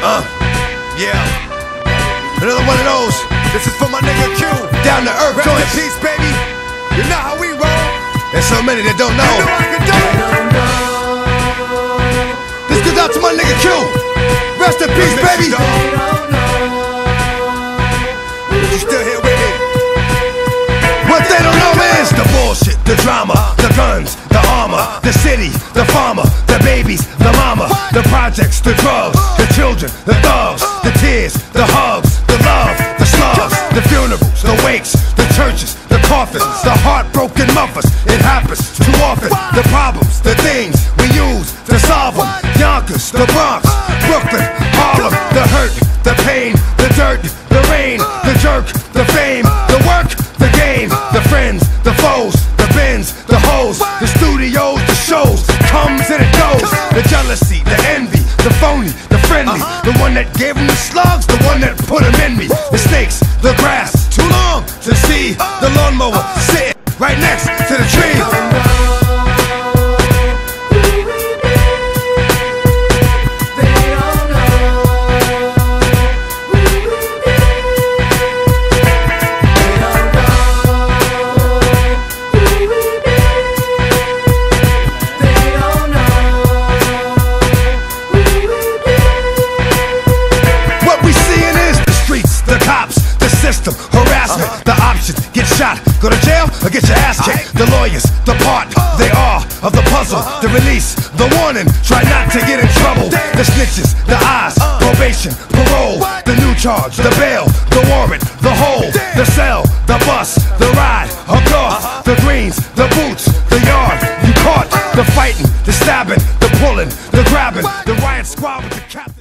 Yeah. Another one of those. This is for my nigga Q. Down to earth, joint. Rest in peace, baby. You know how we roll. There's so many that don't know. You know I can do it. This goes out to my nigga Q. Rest in peace, baby. You still here with me? What they don't know is the bullshit, the drama, the guns, the armor, the city, the farmer, the babies, the mama, the projects, the drugs, the children, the thugs, the tears, the hugs, the love, the slugs, the funerals, the wakes, the churches, the coffins, the heartbroken mothers. It happens too often. The problems, the things we use to solve them. Yonkers, the Bronx, Brooklyn, Harlem, the hurt, the pain, the dirt, the rain, the jerk, the fame, the work, the game, the friends, the foes, the bins, the hoes, the studios, the shows, comes and it goes. The jealousy, the envy, the phony, the friendly, the one that gave them the slugs, the one that put them in me. The snakes, the grass, too long to see. The lawnmower sitting right next to the tree. System, harassment, the options, get shot, go to jail, or get your ass kicked. The lawyers, the part, they are of the puzzle. The release, the warning, try not to get in trouble. The snitches, the eyes, probation, parole. The new charge, the bail, the warrant, the hold. The cell, the bus, the ride, a car. The greens, the boots, the yard, you caught. The fighting, the stabbing, the pulling, the grabbing. The riot squad with the cap.